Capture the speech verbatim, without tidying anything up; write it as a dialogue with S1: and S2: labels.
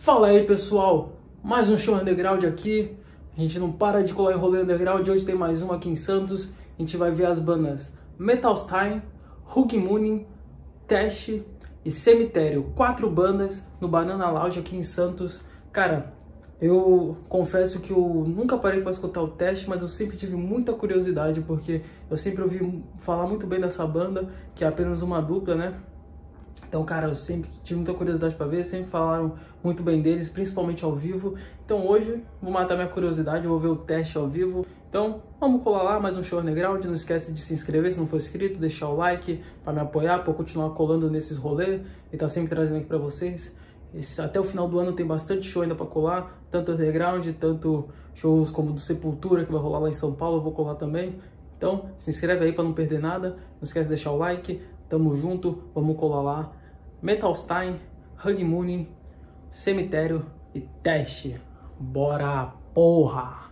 S1: Fala aí, pessoal, mais um show underground aqui. A gente não para de colar em rolê underground. Hoje tem mais um aqui em Santos. A gente vai ver as bandas Metalstein, Huggy Munin, Teste e Cemitério. Quatro bandas no Banana Lounge aqui em Santos. Cara, eu confesso que eu nunca parei para escutar o Teste, mas eu sempre tive muita curiosidade, porque eu sempre ouvi falar muito bem dessa banda, que é apenas uma dupla, né? Então, cara, eu sempre tive muita curiosidade para ver, sempre falaram muito bem deles, principalmente ao vivo. Então hoje vou matar minha curiosidade, vou ver o Teste ao vivo. Então vamos colar lá, mais um show underground. Não esquece de se inscrever se não for inscrito, deixar o like para me apoiar, para eu continuar colando nesses rolês e tá sempre trazendo aqui para vocês. Esse, até o final do ano tem bastante show ainda para colar, tanto underground, tanto shows como do Sepultura, que vai rolar lá em São Paulo, eu vou colar também. Então se inscreve aí para não perder nada, não esquece de deixar o like, tamo junto, vamos colar lá. Metalstein, Huggy Munin, Cemitério e Teste. Bora, porra!